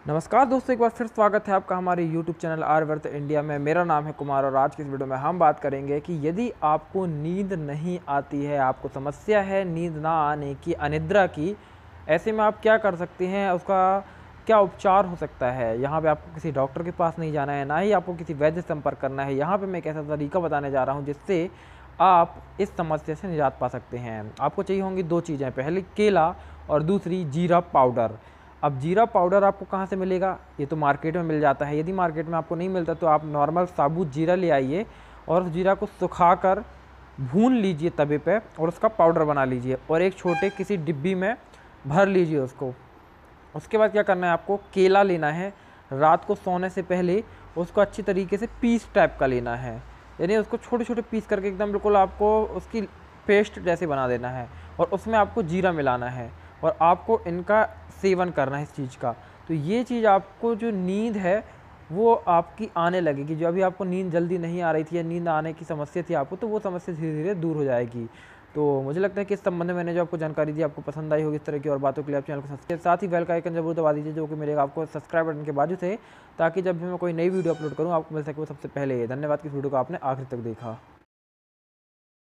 नमस्कार दोस्तों, एक बार फिर स्वागत है आपका हमारे YouTube चैनल आर्यवर्त इंडिया में। मेरा नाम है कुमार और आज की इस वीडियो में हम बात करेंगे कि यदि आपको नींद नहीं आती है, आपको समस्या है नींद ना आने की, अनिद्रा की, ऐसे में आप क्या कर सकते हैं, उसका क्या उपचार हो सकता है। यहाँ पे आपको किसी डॉक्टर के पास नहीं जाना है, ना ही आपको किसी वैद्य से संपर्क करना है। यहाँ पे मैं एक ऐसा तरीका बताने जा रहा हूँ जिससे आप इस समस्या से निजात पा सकते हैं। आपको चाहिए होंगी दो चीज़ें, पहली केला और दूसरी जीरा पाउडर। अब जीरा पाउडर आपको कहाँ से मिलेगा? ये तो मार्केट में मिल जाता है। यदि मार्केट में आपको नहीं मिलता तो आप नॉर्मल साबुत जीरा ले आइए और उस जीरा को सुखाकर भून लीजिए तवे पे और उसका पाउडर बना लीजिए और एक छोटे किसी डिब्बी में भर लीजिए उसको। उसके बाद क्या करना है, आपको केला लेना है। रात को सोने से पहले उसको अच्छी तरीके से पीस टाइप का लेना है, यानी उसको छोटे छोटे पीस करके एकदम बिल्कुल आपको उसकी पेस्ट जैसे बना देना है और उसमें आपको जीरा मिलाना है और आपको इनका सेवन करना है इस चीज़ का। तो ये चीज़ आपको जो नींद है वो आपकी आने लगेगी। जो अभी आपको नींद जल्दी नहीं आ रही थी या नींद आने की समस्या थी आपको, तो वो समस्या धीरे धीरे दूर हो जाएगी। तो मुझे लगता है कि इस संबंध में मैंने जो आपको जानकारी दी आपको पसंद आई होगी। इस तरह की और बातों के लिए आप चैनल को सब्सक्राइब, साथ ही बेल का आइकन जरूर दबा दीजिए जो कि मिलेगा आपको सब्सक्राइब बटन के बाजू से, ताकि जब भी मैं कोई नई वीडियो अपलोड करूँ आपको मिल सके वो सबसे पहले। धन्यवाद कि इस वीडियो को आपने आखिर तक देखा।